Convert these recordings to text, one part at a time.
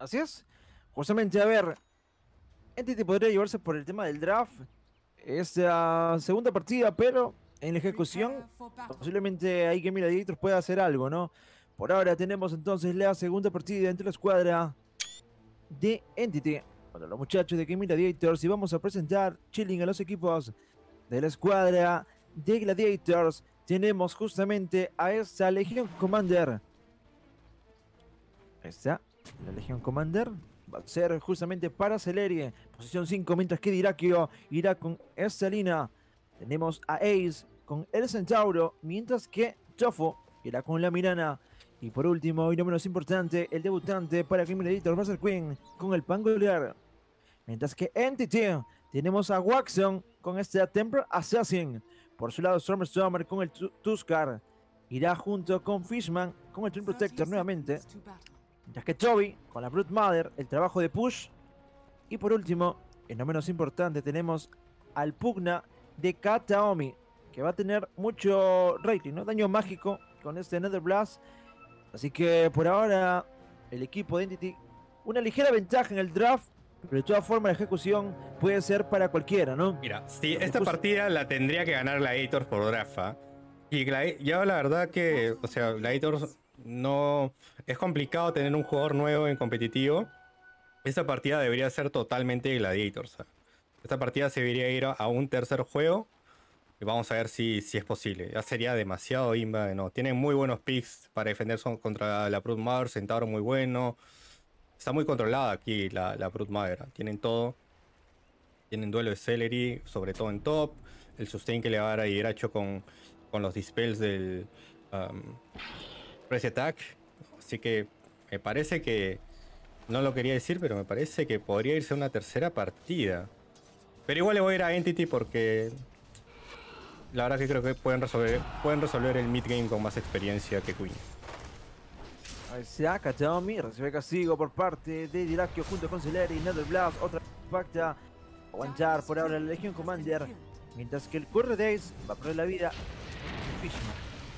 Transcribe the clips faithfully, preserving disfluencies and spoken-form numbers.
Así es. Justamente, a ver, Entity podría llevarse por el tema del draft esta segunda partida, pero en la ejecución posiblemente ahí Game Gladiators pueda hacer algo, ¿no? Por ahora tenemos entonces la segunda partida entre la escuadra de Entity contra los muchachos de Game Gladiators y vamos a presentar chilling a los equipos de la escuadra de Gladiators. Tenemos justamente a esta Legión Commander. Esta, la Legión Commander, va a ser justamente para Celery, posición cinco, mientras que Dirakio irá con esta línea. Tenemos a Ace con el Centauro, mientras que Tofu irá con la Mirana. Y por último, y no menos importante, el debutante para Game Editor va a ser Queen con el Pangolier. Mientras que Entity tenemos a Waxon con este Temper Assassin. Por su lado, Stormstormer con el Tuskar irá junto con Fishman con el Twin Protector nuevamente. Mientras que Toby con la Brute Mother, el trabajo de push. Y por último, y no menos importante, tenemos al Pugna de Kataomi, que va a tener mucho rating, ¿no? Daño mágico con este Nether Blast. Así que por ahora el equipo de Entity, una ligera ventaja en el draft, pero de todas formas la ejecución puede ser para cualquiera, ¿no? Mira, si esta partida la tendría que ganar Gladiators por draft, ¿eh? Y yo la verdad que, o sea, Gladiators no... Es complicado tener un jugador nuevo en competitivo. Esta partida debería ser totalmente Gladiators, ¿eh? Esta partida se debería ir a un tercer juego. Y vamos a ver si, si es posible. Ya sería demasiado imba, ¿no? Tienen muy buenos picks para defenderse contra la Brute Mother. Centauro muy bueno. Está muy controlada aquí la, la Brute Mother. Tienen todo. Tienen duelo de Celery, sobre todo en top. El sustain que le va a dar a Hieracho con, con los dispels del um, Press Attack. Así que me parece que... No lo quería decir, pero me parece que podría irse a una tercera partida. Pero igual le voy a ir a Entity porque... La verdad que creo que pueden resolver, pueden resolver el mid game con más experiencia que Queen. Ahí se ha Kataomi, recibe castigo por parte de Dirakio junto con Celery, Nether Blast, otra impacta. Aguantar por ahora la Legión Commander, mientras que el Curry Days va a perder la vida. Fishman.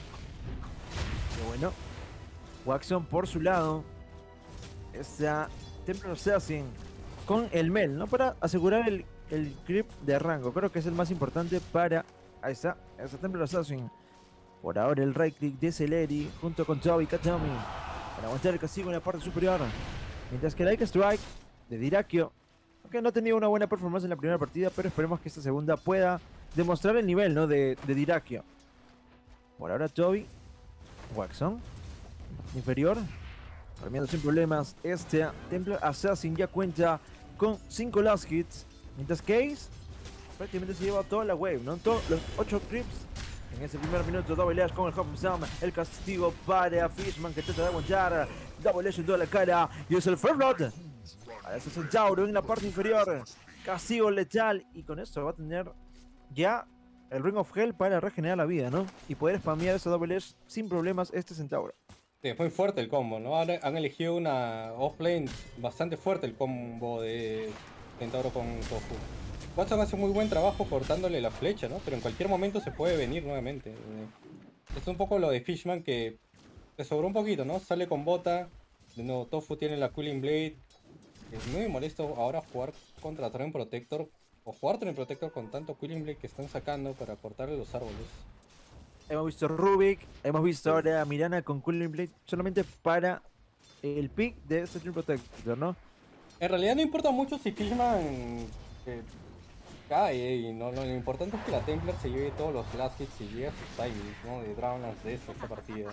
Qué bueno. Waxon por su lado. Esta Templar Assassin con el Mel, ¿no? Para asegurar el, el creep de rango. Creo que es el más importante para... Ahí está, esa Templar Assassin. Por ahora el right click de Celery junto con Toby Kataomi para aguantar el castigo en la parte superior. Mientras que el Like Strike de Dirakio, aunque no ha tenido una buena performance en la primera partida, pero esperemos que esta segunda pueda demostrar el nivel, ¿no? de, de Dirakio. Por ahora Toby, Waxon, inferior, farmeando sin problemas. Este Templar Assassin ya cuenta con cinco last hits, mientras que Ace prácticamente se lleva toda la wave, ¿no? Todos los ocho creeps. En ese primer minuto, Double Ash con el Hop Sam, el castigo para Fishman que trata de aguantar. Double Ash en toda la cara y es el First Blood para ese Centauro en la parte inferior. Castigo letal y con esto va a tener ya el Ring of Hell para regenerar la vida, ¿no? Y poder spamear ese Double Ash sin problemas este Centauro. Sí, es muy fuerte el combo, ¿no? Han, han elegido una offlane bastante fuerte el combo de Centauro con Tofu. Watson hace muy buen trabajo cortándole la flecha, ¿no? Pero en cualquier momento se puede venir nuevamente. Es un poco lo de Fishman que le sobró un poquito, ¿no? Sale con bota. De nuevo, Tofu tiene la Cooling Blade. Es muy molesto ahora jugar contra Torrent Protector. O jugar Torrent Protector con tanto Cooling Blade que están sacando para cortarle los árboles. Hemos visto Rubik, hemos visto ahora a Mirana con Cooling Blade solamente para el pick de este Torrent Protector, ¿no? En realidad no importa mucho si Fishman... Eh, cae y no, lo importante es que la Templar se lleve todos los last hits y llegue a sus timings, ¿no? De Dragonlance de esta partida.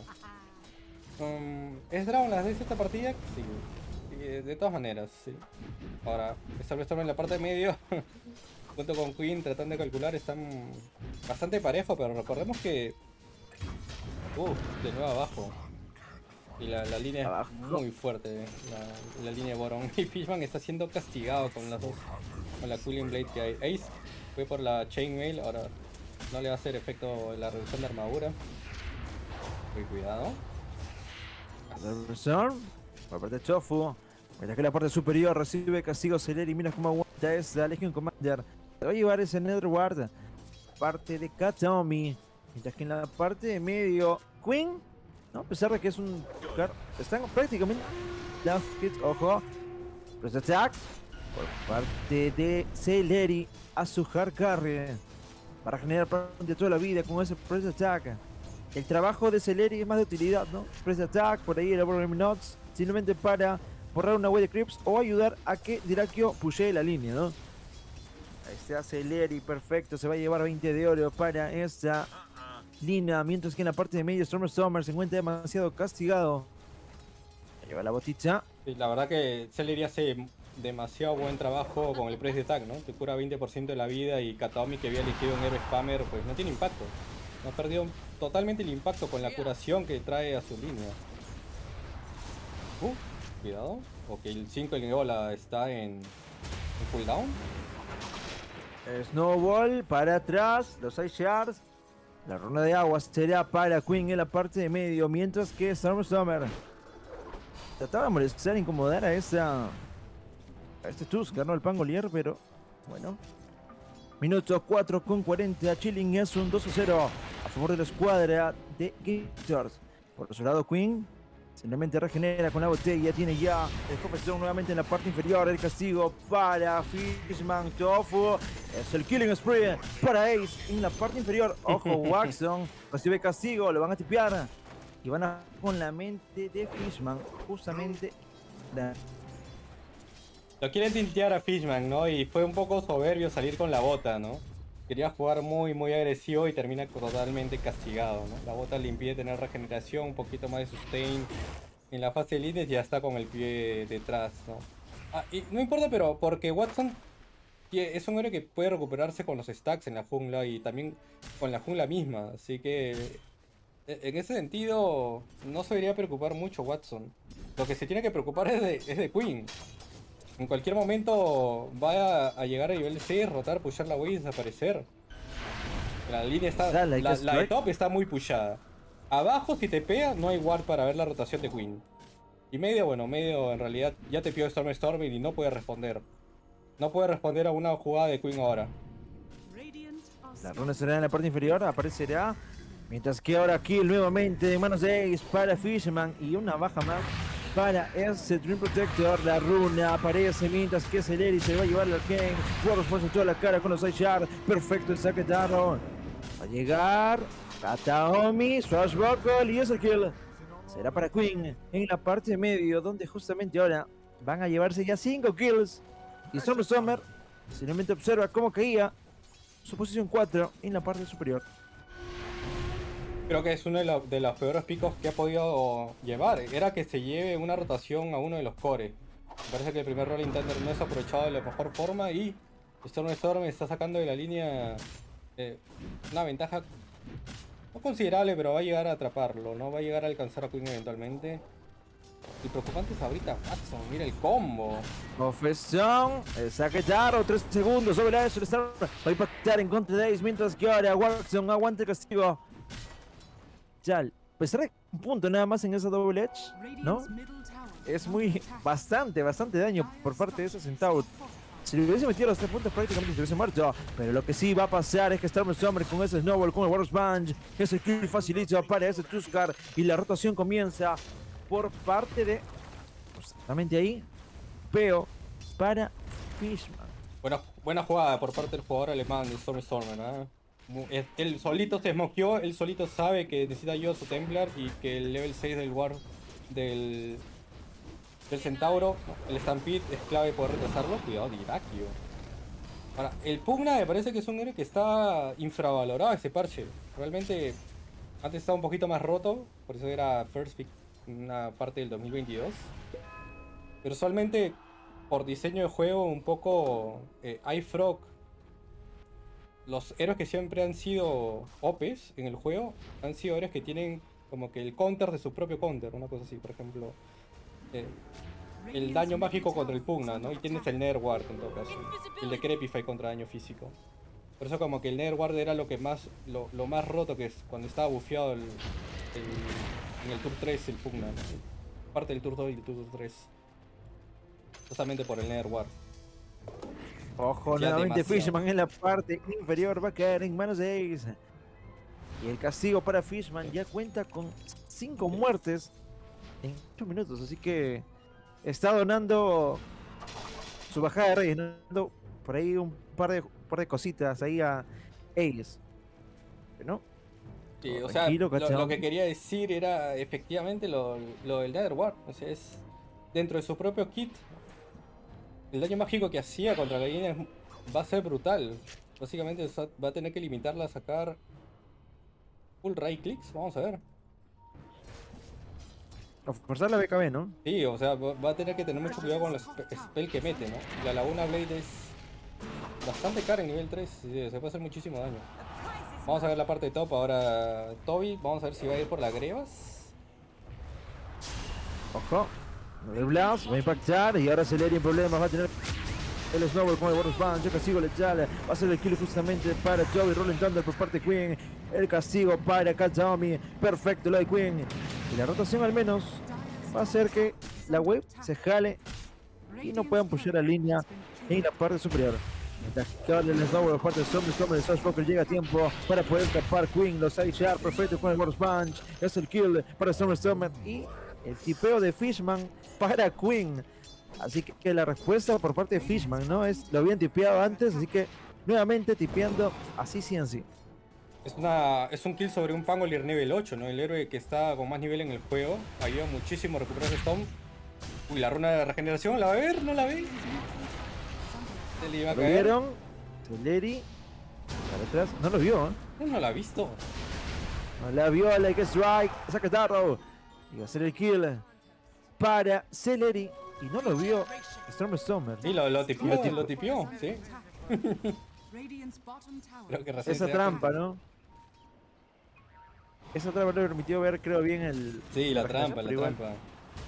Um, ¿Es Dragonlance de esta partida? Sí, sí, de todas maneras, sí. Ahora, Storm en la parte de medio, junto con Queen tratando de calcular, están bastante parejos, pero recordemos que... Uh, de nuevo abajo. Y la, la línea abajo es muy fuerte, la, la línea de Boron. Y Fishman está siendo castigado con las dos, con la Cooling Blade que hay. Ace fue por la Chainmail, ahora no le va a hacer efecto la reducción de armadura. Muy cuidado. La reducción por parte de Tofu. Mientras que la parte superior recibe castigo Celery y mira cómo aguanta esa Legion Commander. Se va a llevar ese Netherward. Parte de Kataomi. Mientras que en la parte de medio, Queen, ¿no? A pesar de que es un... Están prácticamente last hits, ojo. Press Attack por parte de Celery a su hard carry para generar prácticamente toda la vida con ese Press Attack. El trabajo de Celery es más de utilidad, ¿no? Press Attack, por ahí el Overwhelming Knots, simplemente para borrar una wave de creeps o ayudar a que Dyrachyo pushee la línea, ¿no? Ahí está Celery, perfecto, se va a llevar veinte de oro para esta línea, mientras que en la parte de medio Storm Stormer se encuentra demasiado castigado. Lleva la botita. Sí, la verdad que Celery hace demasiado buen trabajo con el press de attack, ¿no? Te cura veinte por ciento de la vida y Kataomi, que había elegido un héroe spammer, pues no tiene impacto. No perdió totalmente el impacto con la curación que trae a su línea. Uh, cuidado. Ok, el cinco de Neola está en, en cooldown. Snowball para atrás, los Ice Shards. La runa de agua será para Queen en la parte de medio, mientras que Storm Summer trataba de molestar, incomodar a esa a este Tusk, ¿no? El Pangolier, pero bueno. Minuto cuatro con cuarenta, Chilling es un dos a cero a favor de la escuadra de Gators. Por su lado, Queen simplemente regenera con la botella, tiene ya el confesión nuevamente en la parte inferior, el castigo para Fishman. Tofu, es el Killing Spree para Ace en la parte inferior. Ojo, Waxon recibe castigo, lo van a tipear y van a con la mente de Fishman, justamente la... Lo quieren tintear a Fishman, ¿no? Y fue un poco soberbio salir con la bota, ¿no? Quería jugar muy, muy agresivo y termina totalmente castigado, ¿no? La bota le impide tener regeneración, un poquito más de sustain. En la fase de líderes ya está con el pie detrás, ¿no? Ah, y no importa, pero porque Watson es un héroe que puede recuperarse con los stacks en la jungla y también con la jungla misma. Así que en ese sentido no se debería preocupar mucho Watson. Lo que se tiene que preocupar es de, es de Queen. En cualquier momento va a, a llegar a nivel seis, rotar, pushar la wave y desaparecer. La línea está... La, la, la de top está muy pushada. Abajo, si te pega, no hay ward para ver la rotación de Queen. Y medio, bueno, medio en realidad ya te pidió Storm Storming y no puede responder. No puede responder a una jugada de Queen ahora. La runa será en la parte inferior, aparecerá. Mientras que ahora kill nuevamente en manos de Ace para Fishman y una baja más para ese Dream Protector. La runa aparece mientras que Celery se va a llevar al Arcane. Warros por toda la cara con los Ice Shards. Perfecto el saque de Arrow. Va a llegar Kataomi, Swashbuckle y ese kill será para Queen en la parte de medio, donde justamente ahora van a llevarse ya cinco kills. Y Storm Summer simplemente observa cómo caía su posición cuatro en la parte superior. Creo que es uno de, lo, de los peores picos que ha podido llevar. Era que se lleve una rotación a uno de los cores. Me parece que el primer Rolling Thunder no es aprovechado de la mejor forma y Storm Storm está sacando de la línea eh, una ventaja no considerable, pero va a llegar a atraparlo, ¿no? Va a llegar a alcanzar a Queen eventualmente. El preocupante es ahorita Watson, mira el combo. Confesión, el saque de Arrow, tres segundos sobre la Azure Star. Va a impactar en contra de Ace, mientras que ahora Watson aguanta el castigo. Ya, pues un punto nada más en esa double edge, ¿no? Es muy, bastante, bastante daño por parte de ese Centaur. Si le hubiese metido los tres puntos prácticamente se hubiese muerto. Pero lo que sí va a pasar es que Storm Summer con ese Snowball, con el Warriors Bunch, ese kill facilito para ese Tuskar. Y la rotación comienza por parte de, justamente ahí, Peo para Fishman. Buena, buena jugada por parte del jugador alemán de Storm Stormer, ¿eh? Él solito se smokeó, él solito sabe que necesita ayuda a su Templar y que el level seis del War del, del Centauro, el Stampede, es clave poder retrasarlo. Cuidado, Dyrachyo. Ahora, el Pugna me parece que es un héroe que está infravalorado ese parche. Realmente antes estaba un poquito más roto, por eso era First Pick en una parte del dos mil veintidós. Pero usualmente por diseño de juego un poco eh, iFrog, los héroes que siempre han sido O Pes en el juego han sido héroes que tienen como que el counter de su propio counter, una cosa así, por ejemplo eh, el daño mágico contra el Pugna, ¿no? Y tienes el Nether Ward en todo caso, el de Crepify contra daño físico. Por eso como que el Nether Ward era lo que más lo, lo más roto, que es cuando estaba bufeado el, el, en el Tour tres el Pugna, ¿no? Parte del Tour dos y el Tour tres, justamente por el Nether Ward. Ojo, ya nuevamente demasiado. Fishman en la parte inferior va a caer en manos de Ace. Y el castigo para Fishman ya cuenta con cinco muertes en ocho minutos. Así que está donando su bajada de Reyes, ¿no? Por ahí un par de, par de cositas ahí a Ace. ¿No? Sí, Oh, o sea, tranquilo, lo, cachao. lo que quería decir era efectivamente lo, lo del Nether Ward. O sea, es dentro de su propio kit. El daño mágico que hacía contra la línea es- va a ser brutal. Básicamente o sea, va a tener que limitarla a sacar full right clicks. Vamos a ver. A forzar la B K B, ¿no? Sí, o sea, va va a tener que tener mucho cuidado con los spe- spell que mete, ¿no? La Laguna Blade es bastante cara en nivel tres, sí, se puede hacer muchísimo daño. Vamos a ver la parte de top ahora, Toby. Vamos a ver si va a ir por la Grevas. Ojo. De Blast va a impactar y ahora Celeri en problemas. Va a tener el Snowball con el bonus punch. El castigo letal. Va a ser el kill justamente para Toby. Rolling Thunder por parte de Queen. El castigo para Kataomi. Perfecto lo de Queen. Y la rotación al menos va a hacer que la wave se jale y no puedan pushear la línea en la parte superior. Mientras que ahora el Snowball por parte de Storm. Storm de Soulspoker llega a tiempo para poder escapar. Queen lo sabe sharp. Perfecto con el bonus punch. Es el kill para Storm Storm. Y el tipeo de Fishman para Queen. Así que, que la respuesta por parte de Fishman, ¿no? Es, lo habían tipeado antes, así que nuevamente tipeando así sí en sí. Es, una, es un kill sobre un Pangolier nivel ocho, ¿no? El héroe que está con más nivel en el juego. Ayuda muchísimo a recuperar Storm. Uy, la runa de regeneración, ¿la va a ver? ¿No la ve? Se le iba a Lo caer. vieron. Celeri. Para atrás. No lo vio, ¿eh? No, no la ha visto. No la vio, like a strike. Saca Darrow. Y va a ser el kill para Celeri. Y no lo vio Storm Stormer. Sí, lo, lo tipió, Lo tipió. lo tipió, sí. Creo que recién Esa se da trampa, cuenta. ¿no? Esa trampa le permitió ver, creo, bien el. Sí, la la trampa, la pero igual. trampa.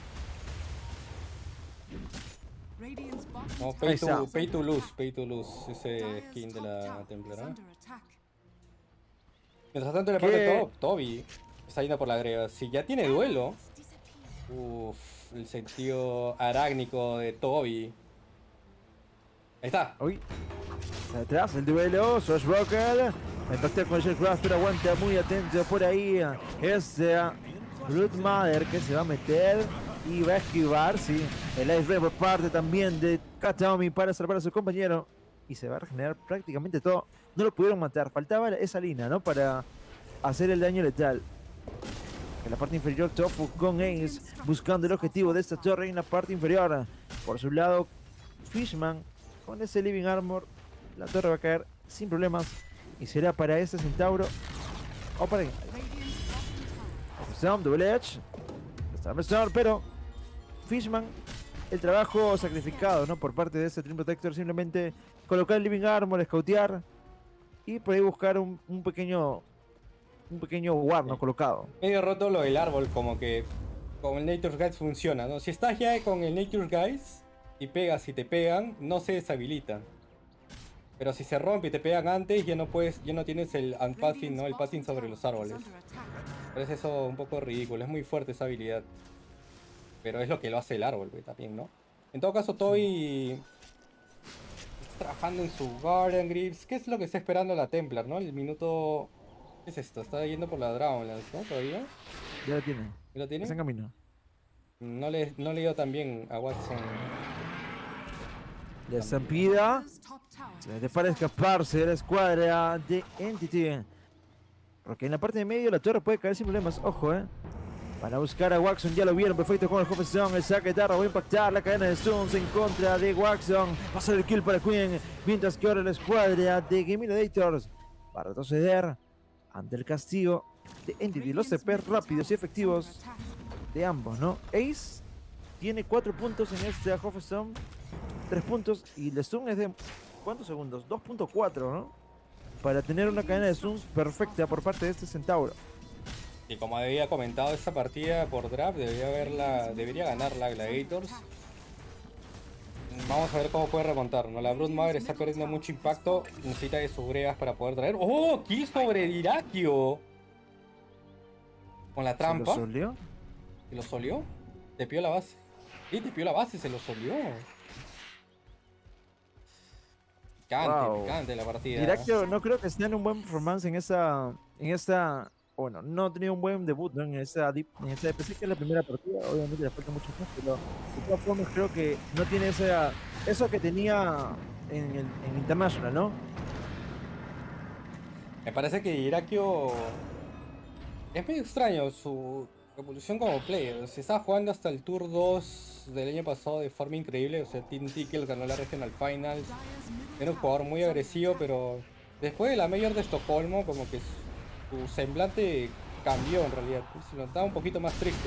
No, Ahí pay está. to, pay to lose, pay to lose, ese skin de la Templar, ¿no? Mientras tanto, en la parte de ¿Qué? top, Toby está yendo por la grega. Si ya tiene duelo, uff, el sentido arácnico de Toby. Ahí está. Uy. Atrás el duelo, Swashbuckle. Impacta con el Craft, pero aguanta muy atento por ahí. Este Blood Mother que se va a meter y va a esquivar, sí. El Ice Ray por parte también de Kataomi para salvar a su compañero. Y se va a regenerar prácticamente todo. No lo pudieron matar, faltaba esa línea, ¿no? Para hacer el daño letal. En la parte inferior, Tofu con Ace buscando el objetivo de esta torre en la parte inferior. Por su lado, Fishman con ese Living Armor. La torre va a caer sin problemas. Y será para este Centauro. O para Storm, Double Edge. Storm, Storm, pero Fishman, el trabajo sacrificado, ¿no? Por parte de este Dream Protector. Simplemente colocar el Living Armor, scoutear. Y por ahí buscar un, un pequeño. Un pequeño ward, ¿no? Colocado. Medio roto lo del árbol, como que con el Nature's Guide funciona, ¿no? Si estás ya con el Nature's Guide y pegas y te pegan, no se deshabilita. Pero si se rompe y te pegan antes, ya no puedes, ya no tienes el unpathing, ¿no? El pathing sobre los árboles. Pero es eso un poco ridículo, es muy fuerte esa habilidad. Pero es lo que lo hace el árbol, güey, también, ¿no? En todo caso, Toby está trabajando en su Guardian Grips. ¿Qué es lo que está esperando la Templar, no? El minuto... ¿Qué es esto? Está yendo por la Dragonlance, ¿no? ¿Todavía? Ya lo tiene. ¿Ya lo tiene? Está en camino. No le, no le dio tan bien a Watson. La estampida. Se para escaparse de la escuadra de Entity. Porque en la parte de medio la torre puede caer sin problemas. Ojo, eh. Para buscar a Waxon, ya lo vieron, perfecto con el Hofestone, el saque de Tarra, va a impactar la cadena de Stones en contra de Waxon. Va a ser el kill para Queen, mientras que ahora la escuadra de Game Innovators va a retroceder ante el castigo de Entity. Los C P rápidos y efectivos de ambos, ¿no? Ace tiene cuatro puntos en este Hofestone, tres puntos, y el stun es de ¿cuántos segundos? dos punto cuatro, ¿no? Para tener una cadena de stuns perfecta por parte de este Centauro. Y como había comentado, esta partida por draft debería haberla, debería ganar la Gladiators. Vamos a ver cómo puede remontar, ¿no? La Broodmother está perdiendo mucho impacto, necesita de sus gregas para poder traer. ¡Oh! ¡Kill sobre Dirakio! Con la trampa. ¿Se lo solió? ¿Se lo solió? Te pidió la base. Sí, te pidió la base, se lo solió. Picante, Wow. picante la partida. Dirakio no creo que esté en un buen performance en esta, en esta bueno, no ha tenido un buen debut, ¿no? En esa, dip- en esa D P C, que es la primera partida, obviamente le falta mucho más, pero de todas formas creo que no tiene esa, eso que tenía en el en International, ¿no? Me parece que Irakio es medio extraño su evolución como player. Se estaba jugando hasta el Tour dos del año pasado de forma increíble. O sea, Team Tickle ganó la Regional Finals. Era un jugador muy agresivo, pero después de la Mayor de Estocolmo, como que su, su semblante cambió en realidad. Se notaba un poquito más triste.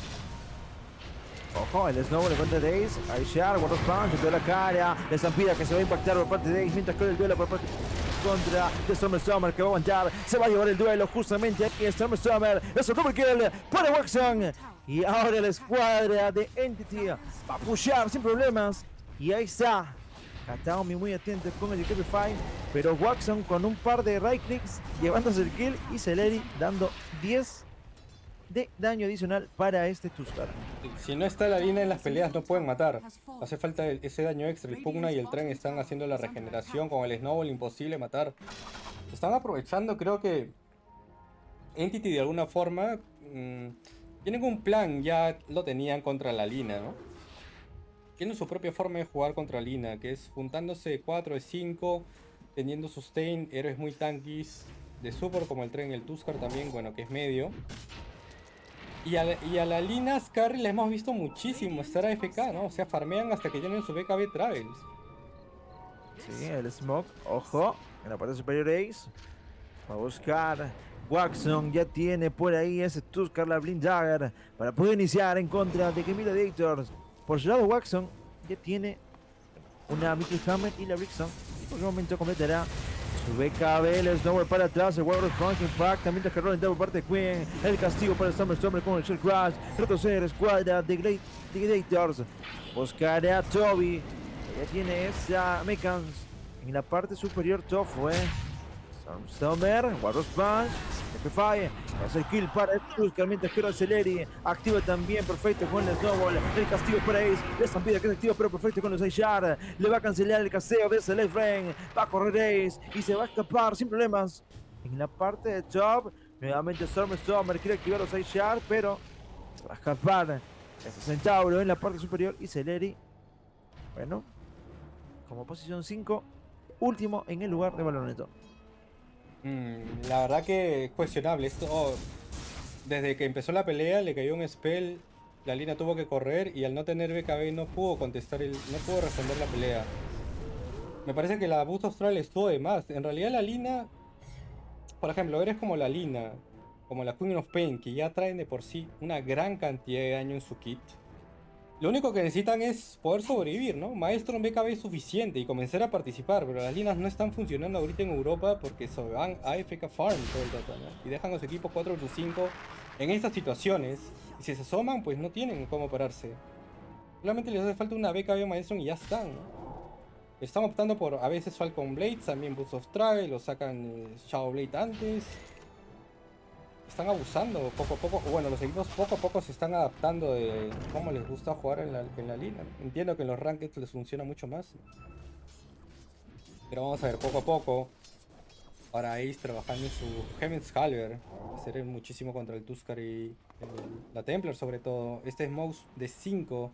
Ojo, el Snowball en contra de Ace. Aishar, Warros Punch, toda la cara. La estampida que se va a impactar por parte de Ace. Mientras que el duelo por parte contra de Storm Summer, que va a aguantar. Se va a llevar el duelo justamente aquí. Storm Summer. Es un double kill para Waxon. Y ahora la escuadra de Entity va a pushear sin problemas. Y ahí está. Kataomi muy atento con el Equipify. Pero Waxon con un par de right clicks llevándose el kill. Y Celeri dando diez de daño adicional para este Tuskar. Si no está la línea en las peleas no pueden matar. Hace falta el- ese daño extra. El Pugna y el Tren están haciendo la regeneración. Con el Snowball imposible matar. Están aprovechando, creo que Entity de alguna forma mmm, tienen un plan, ya lo tenían contra la Lina, ¿no? Tienen su propia forma de jugar contra Lina, que es juntándose cuatro de cinco, teniendo sustain, héroes muy tankies de support como el Tren y el Tuskar también, bueno, que es medio. Y a, la, y a la Lina Scarry les hemos visto muchísimo estar A F K, ¿no? O sea, farmean hasta que tienen su B K B Travels. Sí, el Smoke, ojo, en la parte superior Ace. Va a buscar. Waxon ya tiene por ahí ese Tuskar, la Blind Dagger, para poder iniciar en contra de Camila Dictors. Por su lado, Waxon ya tiene una Mickey Hammer y la Brixon. Y por un momento completará su B K B, el Snowball para atrás, el Warriors Punch Impact, mientras que Rolling por parte de Queen, el castigo para el Summer Stormer con el Shell Crash, retroceder escuadra de Great Dictators, buscará a Toby, ya tiene esa Mechans en la parte superior. Top fue Stormer, Warriors Punch, F-Fire, hace el kill para el Tuskar, mientras que Celeri activa también perfecto con el Snowball, el castigo para Ace, la estampida que se activa pero perfecto con los Aishar, le va a cancelar el casteo de ese left lane, va a correr Ace y se va a escapar sin problemas. En la parte de top, nuevamente Storm Stormer quiere activar los Aishar, pero se va a escapar ese Centauro en la parte superior y Celeri, bueno, como posición cinco, último en el lugar de Baloneto. Mm, la verdad que es cuestionable. Esto, oh, desde que empezó la pelea le cayó un spell, la Lina tuvo que correr y al no tener B K B no pudo contestar, el, no pudo responder la pelea. Me parece que la Boost Austral estuvo de más. En realidad la Lina, por ejemplo, eres como la Lina, como la Queen of Pain, que ya traen de por sí una gran cantidad de daño en su kit. Lo único que necesitan es poder sobrevivir, ¿no? Maestro en B K B es suficiente y comenzar a participar, pero las líneas no están funcionando ahorita en Europa porque se van a A F K Farm todo el rato, ¿no? Y dejan a su equipo cuatro versus cinco en estas situaciones. Y si se asoman, pues no tienen cómo pararse. Solamente les hace falta una B K B Maestro y ya están, ¿no? Están optando por a veces Falcon Blades, también Boots of Travel, lo sacan eh, Shadow Blade antes. Están abusando poco a poco. Bueno, los equipos poco a poco se están adaptando de cómo les gusta jugar en la, en la línea. Entiendo que en los rankings les funciona mucho más. Pero vamos a ver poco a poco. Ahora Ace trabajando en su Heaven's Halber. Hacer muchísimo contra el Tuskar y el- la Templar sobre todo. Este es mouse de cinco.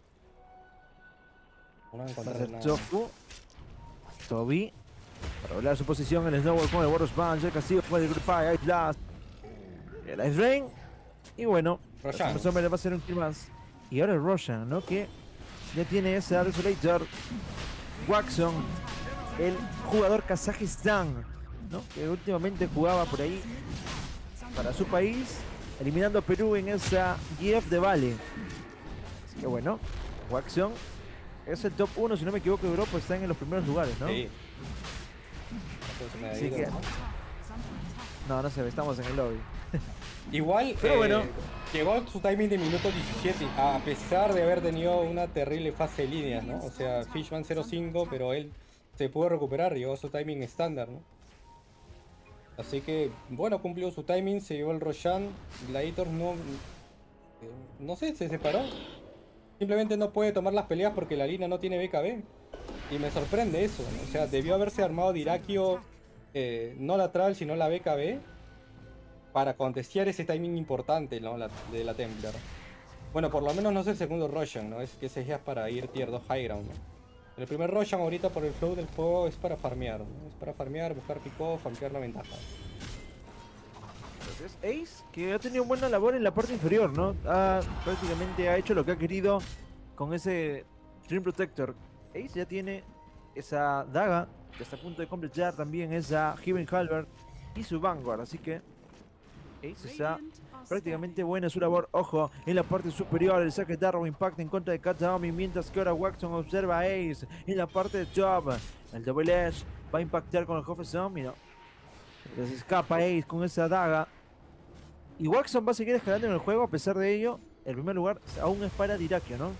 No van a Va a encontrar ser nada. Chofu. Toby. Para doblar su posición, el Snowball con el Warriors Punch, el castigo con el Grify, Ice Blast. El Ice Rain. Y bueno, Roshan. el le va a hacer un kill más. Y ahora el Roshan, ¿no? Que ya tiene ese Desolator. Waxon, el jugador Kazajistán, ¿no? Que últimamente jugaba por ahí para su país, eliminando a Perú en esa G F de Vale. Así que bueno, Waxon es el top uno, si no me equivoco, de Europa, está en los primeros lugares, ¿no? Sí. No sé si me ha Así ido, que- ¿no? No, no sé, estamos en el lobby. Igual, Pero eh, bueno. llegó su timing de minuto diecisiete, a pesar de haber tenido una terrible fase de líneas, ¿no? O sea, Fishman cero cinco, pero él se pudo recuperar, llegó a su timing estándar, ¿no? Así que, bueno, cumplió su timing, se llevó el Roshan, Gladiator no... eh, no sé, se separó. Simplemente no puede tomar las peleas porque la línea no tiene B K B. Y me sorprende eso, ¿no? O sea, debió haberse armado Dirakio, eh, no lateral, sino la B K B. para contestear ese timing importante, ¿no? La, de la Templar. Bueno, por lo menos no es el segundo Roshan, ¿no? Es que ese ya es para ir tier dos high ground, ¿no? El primer Roshan ahorita por el flow del juego es para farmear, ¿no? Es para farmear, buscar pick-off, ampliar la ventaja. Entonces Ace, que ha tenido buena labor en la parte inferior, ¿no? Ha, prácticamente ha hecho lo que ha querido con ese Dream Protector. Ace ya tiene esa daga, que está a punto de completar también esa Heaven Halberd y su Vanguard, así que Ace está prácticamente buena su labor. Ojo, en la parte superior el saque de Arrow impacta en contra de Kataomi, mientras que ahora Waxon observa a Ace en la parte de top. El Double Edge va a impactar con el Hofe Zombie, ¿no? Entonces escapa Ace con esa daga. Y Waxon va a seguir escalando en el juego. A pesar de ello, el primer lugar aún es para Dyrachyo, ¿no?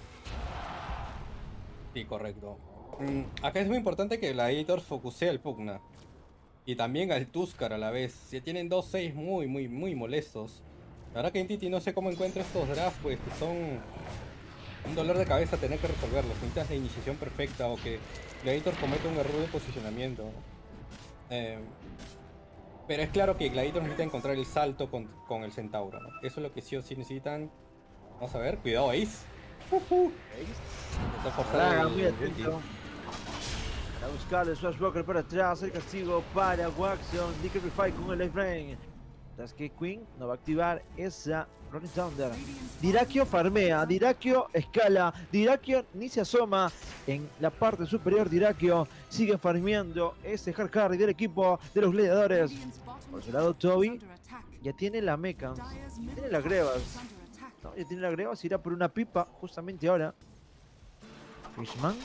Sí, correcto. Mm, acá es muy importante que la Editor focusee al Pugna. Y también al Tuskar a la vez. Si tienen dos seis muy, muy, muy molestos. La verdad que Entity no sé cómo encuentra estos drafts, pues que son un dolor de cabeza tener que resolverlos. Necesitas la iniciación perfecta o que la Editor cometa un error de posicionamiento. Eh, pero es claro que Gladiator necesita encontrar el salto con, con el Centauro, ¿no? Eso es lo que sí o sí necesitan. Vamos a ver, cuidado Ace. Uh -huh. Ace. Está forzado el, el ulti. Para buscar el Swashbuckler para atrás, el castigo para Waxon, Liquefy con el Life Rain. Mientras que Queen no va a activar esa Rolling Thunder. Dyrachyo farmea, Dyrachyo escala, Dyrachyo ni se asoma en la parte superior. Dyrachyo sigue farmeando ese hard carry del equipo de los gladiadores. Por su lado Toby ya tiene la mecha, tiene las grebas. No, ya tiene la grebas, irá por una pipa justamente ahora. Fishman.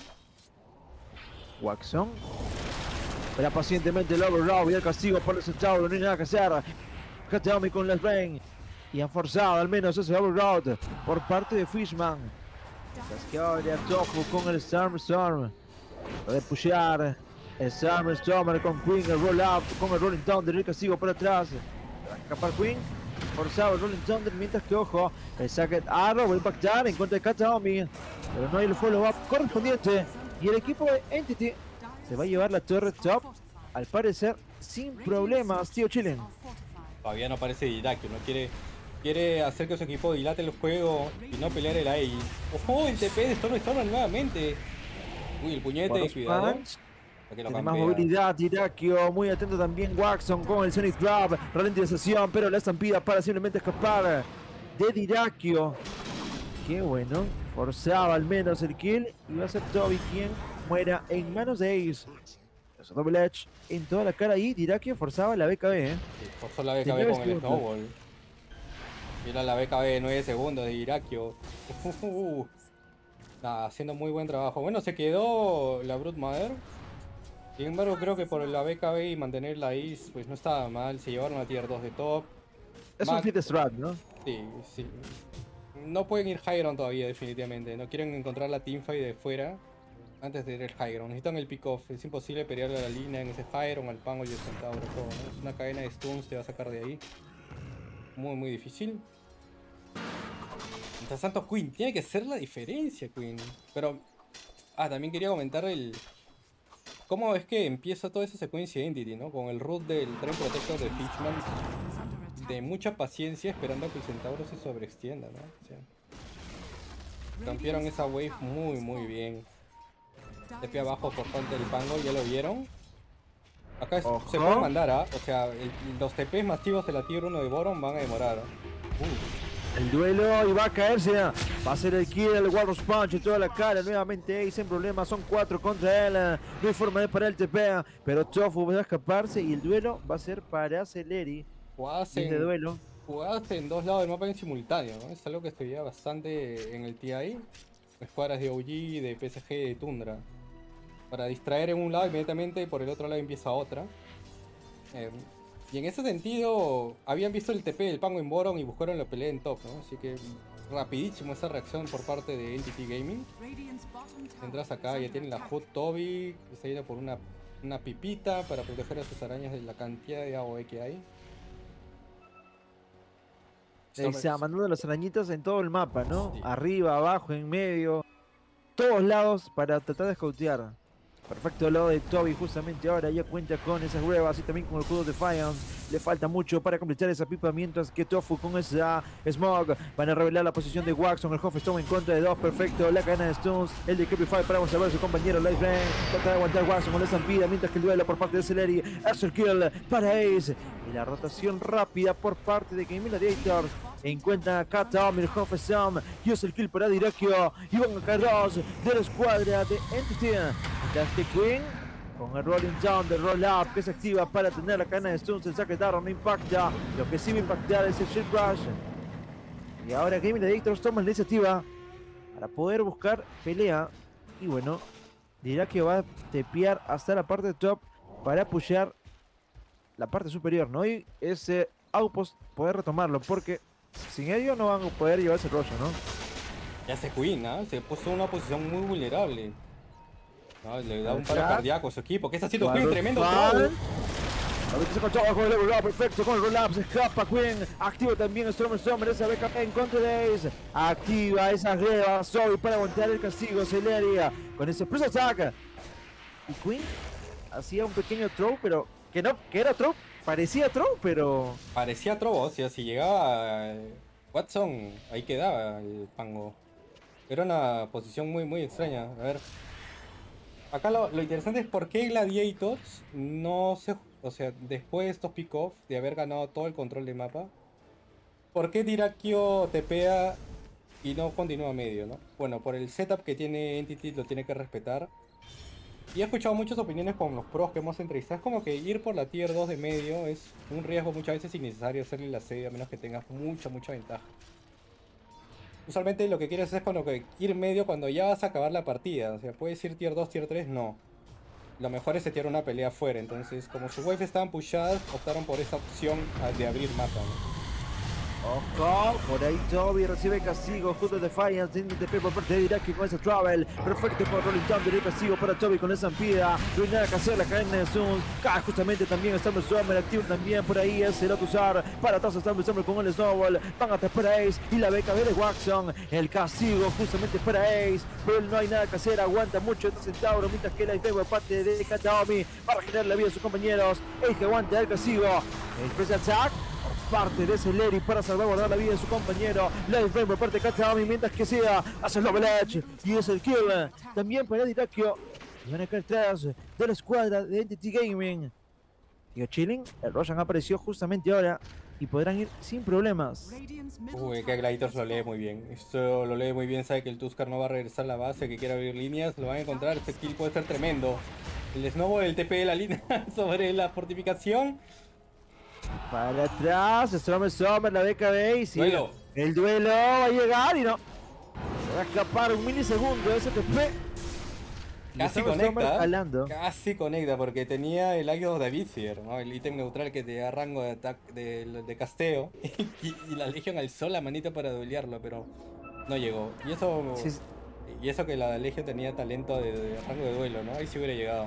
Waxon. Espera pacientemente el Overraw y el castigo por el Centauro, no hay nada que hacer. Kataomi con las Rain. Y han forzado al menos ese Overraw por parte de Fishman. Mientras que ahora Tofu con el Storm. Puede pushear el Storm con Queen, el roll up con el Rolling Thunder, el castigo por atrás. Va a escapar Queen. Forzado el Rolling Thunder, mientras que ojo, el Sacket Arrow va a impactar en contra de Kataomi. Pero no hay el follow up correspondiente. Y el equipo de Entity se va a llevar la torre top, al parecer sin problemas, tío Chilen. Todavía no aparece Dyrachyo, no quiere, quiere hacer que su equipo dilate el juego y no pelear el Ace. ¡Ojo! El T P de Storm Storm nuevamente. Uy, el puñete, Buenos cuidado. Tiene más movilidad, Dyrachyo, muy atento también Waxon con el Sonic Grab, ralentización, pero la estampida para simplemente escapar de Dyrachyo. Qué bueno, forzaba al menos el kill y va a ser Toby quien muera en manos de Ace. Eso Double Edge en toda la cara y Dyrachyo forzaba la B K B, ¿eh? Sí, forzó la B K B con el Snowball. Mira la B K B de nueve segundos de Dyrachyo. Uh, uh, uh. Nada, haciendo muy buen trabajo. Bueno, se quedó la Brute Mother. Sin embargo, creo que por la B K B y mantener la Ace, pues no estaba mal. Se llevaron a tier dos de top. Es Mac un fit strat, ¿no? Sí, sí. No pueden ir high ground todavía, definitivamente. No quieren encontrar la teamfight de fuera antes de ir al high ground. Necesitan el pick-off. Es imposible pelear a la línea en ese high ground, al Pango y el Centauro. Todo, ¿no? Es una cadena de stuns, te va a sacar de ahí. Muy, muy difícil. Mientras tanto, Queen. Tiene que ser la diferencia, Queen. Pero... Ah, también quería comentar el... cómo es que empieza toda esa secuencia de Entity, ¿no? Con el root del Tren Protector de Fishman. De mucha paciencia esperando a que el Centauro se sobreextienda, ¿no? O sea, campearon esa wave muy muy bien. T P abajo por parte del Pango, ¿ya lo vieron? Acá es, se puede mandar, ¿ah? ¿eh? O sea, el, los T Ps masivos de la tier uno de Boron van a demorar. Uh. El duelo y va a caerse, va a ser el kill, el Walrus Punch en toda la cara, nuevamente Ace en problemas, son cuatro contra él, no hay forma de parar el T P, pero Tofu va a escaparse y el duelo va a ser para Celeri. Jugadas en, de duelo. Jugadas en dos lados del mapa en simultáneo, ¿no? Es algo que se veía bastante en el T I. Escuadras de O G, de P S G, de Tundra. Para distraer en un lado inmediatamente, por el otro lado empieza otra. Eh, y en ese sentido, habían visto el T P del Pango en Boron y buscaron la pelea en top, ¿no? Así que rapidísimo esa reacción por parte de Entity Gaming. Entras acá, ya tienen la Hood Toby, que está yendo por una, una pipita para proteger a sus arañas de la cantidad de A O E que hay. Se ha mandado las arañitas en todo el mapa, ¿no? Sí. Arriba, abajo, en medio, todos lados para tratar de escoutear. Perfecto lo de Toby, justamente ahora ya cuenta con esas huevas y también con el juego de Defiance. Le falta mucho para completar esa pipa, mientras que Tofu con esa Smog van a revelar la posición de Waxon. El Huffstone en contra de dos, perfecto. La cadena de Stones, el de Capify para salvar a su compañero Life Rain. Trata de aguantar Waxon con la estampida, mientras que el duelo por parte de Celeri. Es el kill para Ace. Y la rotación rápida por parte de Game Gladiators. Encuentran a Katom, el Huffstone. Y es el kill para Dirakio. Y van a caer dos de la escuadra de Entity. Mientras que Queen, con el rolling down del roll up que se activa para tener la cadena de Stones, el saque de Darrow no impacta. Lo que sí va a impactar es el Shield Rush. Y ahora Game Gladiators toma la iniciativa para poder buscar pelea. Y bueno, dirá que va a tepear hasta la parte top para pushear la parte superior, ¿no? Y ese outpost poder retomarlo, porque sin ello no van a poder llevarse el rollo, ¿no? Ya se Queen, ¿ah? Se puso en una posición muy vulnerable. No, le da un paro cardíaco a su equipo. ¿Qué está haciendo Queen? Tremendo throw. A ver si se controla con el level up, perfecto, con el roll up, se escapa Queen, activa también Storm Stormer, esa beca en contra de Ace, activa esa gleba, Zoe para aguantar el castigo, Celeria, con ese press attack, y Queen hacía un pequeño throw, pero, que no, que era throw, parecía throw, pero... Parecía throw, o sea, si llegaba Watson, ahí quedaba el pango. Era una posición muy, muy extraña, a ver... Acá lo, lo interesante es por qué Gladiators no se... O sea, después de estos pick-off, de haber ganado todo el control de mapa, ¿por qué Dirakio tepea y no continúa medio, no? Bueno, por el setup que tiene Entity lo tiene que respetar. Y he escuchado muchas opiniones con los pros que hemos entrevistado. Es como que ir por la tier dos de medio es un riesgo muchas veces innecesario hacerle la serie, a menos que tengas mucha, mucha ventaja. Usualmente lo que quieres es como que ir medio cuando ya vas a acabar la partida. O sea, puedes ir tier dos, tier tres, no. Lo mejor es setear una pelea afuera. Entonces, como sus waves estaban pushadas, optaron por esa opción de abrir mapa, ¿no? Ojo, por ahí Toby recibe castigo junto a Defiance, tiene T P por parte de Diraki con ese travel, perfecto por Rolling Thunder, el castigo para Toby con esa ampida, no hay nada que hacer, la cadena de Zoom, cae justamente también Storm Stormer, activo también por ahí es el Lotusar, para atrás Storm Stormer con el Snowball, van a tapar a Ace y la beca de Waxon, el castigo justamente para Ace, pero no hay nada que hacer, aguanta mucho este Centauro, mientras que la F por parte de Kataomi para generar la vida de sus compañeros, Ace que aguanta el castigo, el Press Attack, parte de Celeri para salvaguardar la vida de su compañero. Life Flame por parte de Kataomi, mientras que sea hace el Double Edge y es el kill también para Dirakio. Y van a caer atrás de la escuadra de Entity Gaming. Tío Chilling, el Roshan apareció justamente ahora y podrán ir sin problemas. Uy, que Gladiators lo lee muy bien. Esto lo lee muy bien, sabe que el Tuskar no va a regresar a la base, que quiere abrir líneas, lo van a encontrar. Este kill puede ser tremendo. El Snowball, el T P de la línea sobre la fortificación. Para atrás, Storm Stormer, la beca de Ace. Duelo. El duelo va a llegar y no. Se va a escapar un milisegundo ese T P. Casi conecta, casi conecta porque tenía el Águila de Vizier, ¿no? El ítem neutral que te da rango de ataque de, de casteo y, y la Legion alzó la manita para duelearlo, pero no llegó. Y eso, sí. y eso que la Legion tenía talento de, de rango de duelo, ¿no? Ahí sí hubiera llegado.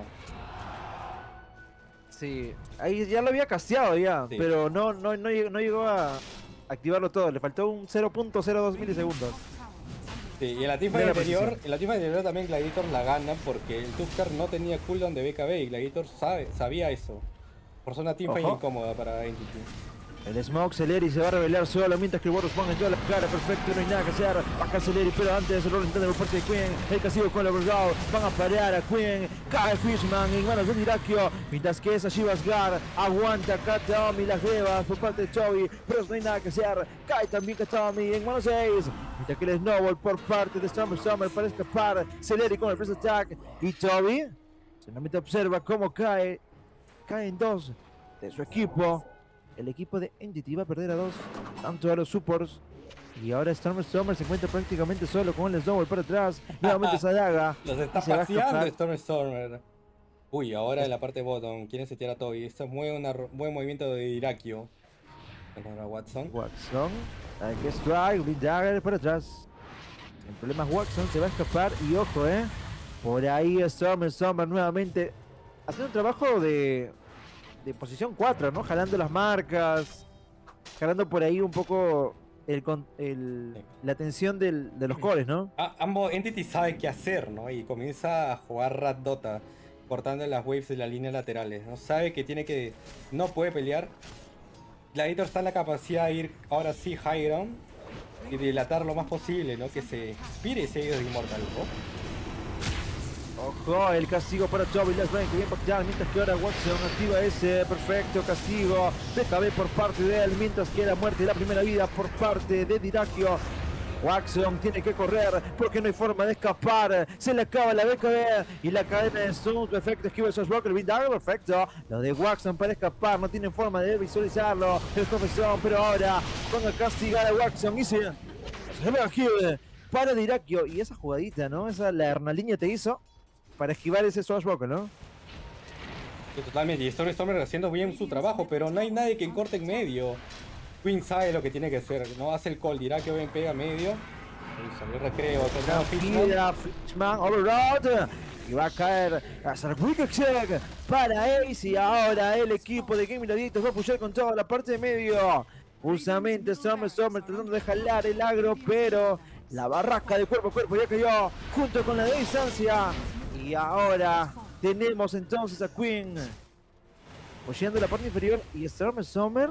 Sí, ahí ya lo había casteado ya, sí. pero no, no, no, llegó, no llegó a activarlo todo, le faltó un cero punto cero dos milisegundos. Sí, y en la teamfight anterior, en la teamfight anterior también Gladiator la gana porque el Tuskar no tenía cooldown de B K B y Gladiator sabe, sabía eso. Por ser una teamfight incómoda para Entity. El Smoke Celeri se va a revelar solo mientras que el Warriors ponga en toda la cara. Perfecto, no hay nada que hacer. Baja Celeri, pero antes el Rolling Thunder por parte de Queen. El castigo con el Burgow. Van a parear a Queen. Cae Fishman en manos de Dirakio. Mientras que esa Shivas Guard aguanta Kataomi las grebas por parte de Toby. Pero no hay nada que hacer. Cae también Kataomi en manos de Ace. Mientras que el Snowball por parte de Storm Summer para escapar. Celeri con el Press Attack. Y Toby solamente observa cómo cae. Caen dos de su equipo. El equipo de Entity va a perder a dos, tanto a los supports. Y ahora Storm Stormer se encuentra prácticamente solo con el Snowball para atrás. Nuevamente esa daga. Los está paseando Storm Stormer. Uy, ahora en la parte bottom, quieren setear a Toby. Esto es muy una, buen movimiento de Dirakio. Contra Watson. Watson. Hay que strike, Blink Dagger para atrás. El problema es Watson, se va a escapar. Y ojo, eh. Por ahí Storm Stormer nuevamente haciendo un trabajo de. de posición cuatro, ¿no? Jalando las marcas, jalando por ahí un poco el, el, sí. la atención del, de los cores, ¿no? Ah, ambos Entity sabe qué hacer, ¿no? Y comienza a jugar Rat Dota. cortando las waves de las líneas laterales, ¿no? Sabe que tiene que... no puede pelear. Gladiator está en la capacidad de ir ahora sí high ground y dilatar lo más posible, ¿no? Que se expire ese de Immortal, ¿no? Ojo, el castigo para Toby, las ven que bien pactar, mientras que ahora Watson activa ese perfecto castigo de B K B por parte de él, mientras que la muerte de la primera vida por parte de Dyrachyo. Waxon tiene que correr porque no hay forma de escapar. Se le acaba la B K B y la cadena de Stones. Perfecto, esquiva esos Rocker Beat. Perfecto. Lo de Waxon para escapar. No tienen forma de visualizarlo. El profesor, pero ahora van a castigar a Waxon y se, se ve aquí para Dyrachyo. Y esa jugadita, ¿no? Esa la Hernaliña te hizo para esquivar ese Swashbuckle, ¿no? Sí, totalmente. Y Storm Stormer haciendo bien su trabajo, pero no hay nadie que corte en medio. Queen sabe lo que tiene que hacer, no hace el call, dirá que bien pega medio. Y salió el recreo, tocado Fishman. Fishman, overroad. Y va a caer a hacer quick check para Ace. Y ahora el equipo de Gaming Gladiators va a pushar con toda la parte de medio. Justamente Storm Stormer tratando de jalar el agro, pero la barraca de cuerpo a cuerpo ya cayó junto con la de distancia. Y ahora tenemos entonces a Queen pusheando la parte inferior y Storm Stormer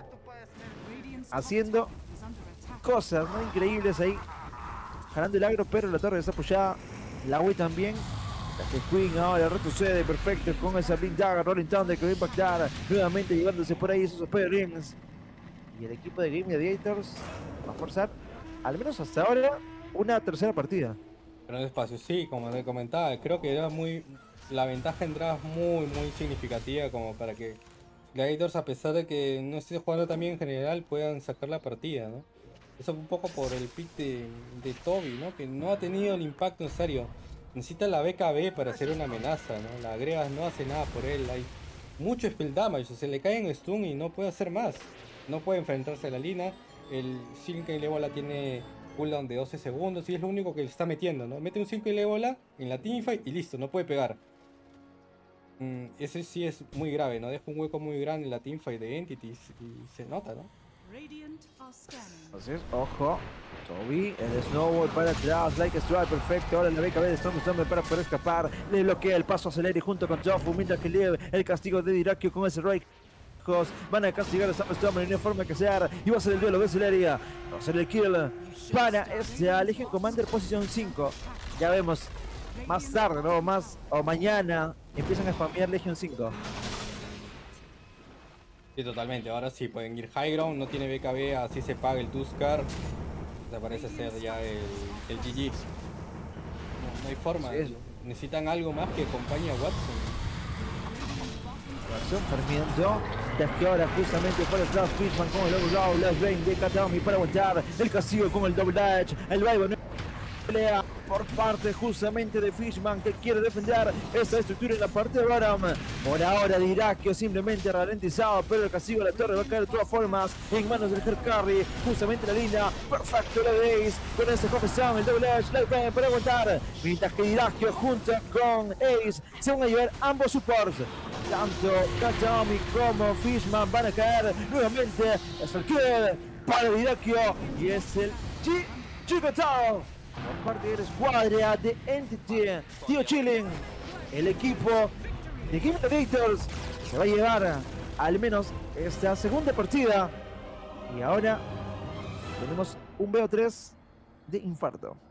haciendo cosas ¿no? increíbles ahí, jalando el agro, pero la torre está apoyada, la Wii también. La que Queen ahora retrocede perfecto con esa Blink Dagger, Rolling Thunder que va a impactar nuevamente, llevándose por ahí esos Spider Rings. Y el equipo de Game Gladiators va a forzar, al menos hasta ahora, una tercera partida. Pero despacio, sí, como te comentaba, creo que era muy. La ventaja en draft muy, muy significativa como para que Gladiators, a pesar de que no esté jugando también en general, puedan sacar la partida, ¿no? Eso un poco por el pick de, de Toby, ¿no? Que no ha tenido el impacto necesario. Necesita la B K B para hacer una amenaza, ¿no? La Gregas no hace nada por él. Hay mucho spell damage, se le cae en stun y no puede hacer más. No puede enfrentarse a la Lina. El cinco y Levola tiene cooldown de doce segundos y es lo único que le está metiendo, ¿no? Mete un cinco y Levola en la teamfight y listo, no puede pegar. Mm, ese sí es muy grave, ¿no? Deja un hueco muy grande en la teamfight de Entities y se nota, ¿no? Así es, ojo. Toby, el Snowball para atrás, like a strike, perfecto. Ahora la B K B de Storm Stormer para poder escapar. Le bloquea el paso a Celeri junto con Jofu, mientras que Liev el castigo de Dyrachyo con ese Rake. Van a castigar a Storm Stormer, no hay forma que sea. Y va a ser el duelo de Celeri. Va a ser el kill para esta Legion Commander posición cinco. Ya vemos más tarde, ¿no? Más o mañana empiezan a spamear Legion cinco. Sí, totalmente. Ahora sí pueden ir high ground, no tiene B K B, así se paga el Tuskar. Se parece ser ya el, el G G. No, no hay forma. Sí, necesitan algo más que acompañe a Watson. Watson terminando. Desde ahora justamente por el Flash Fishman con el Double Last Rain de Katami para aguantar el castigo con el Double Edge. El Vibe pelea por parte justamente de Fishman que quiere defender esta estructura en la parte de bottom. Por ahora Dyrachyo simplemente ralentizado, pero el castigo de la torre va a caer de todas formas en manos del Her Carry. Justamente la línea, perfecto la de Ace con ese confesión, el Double Edge, la ven para aguantar. Mientras que Dyrachyo junto con Ace se van a llevar ambos supports. Tanto Katami como Fishman van a caer nuevamente. Es el kill para Dyrachyo y es el G G por parte de la escuadra de Entity. Tío Chilling, el equipo de Game Gladiators se va a llevar al menos esta segunda partida. Y ahora tenemos un B O tres de infarto.